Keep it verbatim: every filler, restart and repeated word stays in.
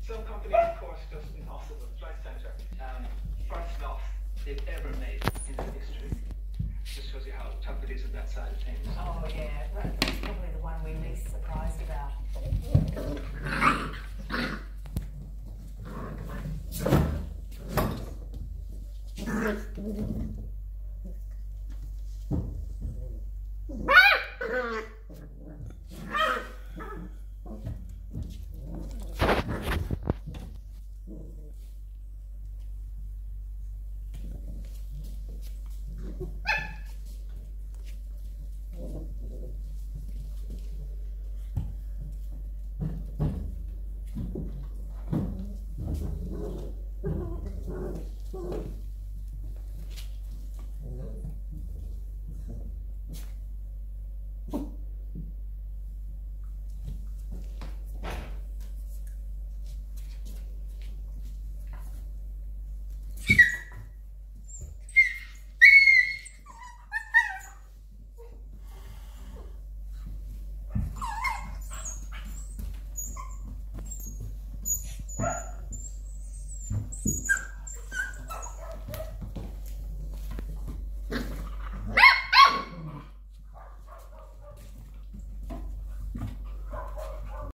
Some companies, of course, just in Oslo, right centre, um, first loss they've ever made in their history. Just shows you how tough it is on that side of things. Oh yeah, that's probably the one we're least surprised about.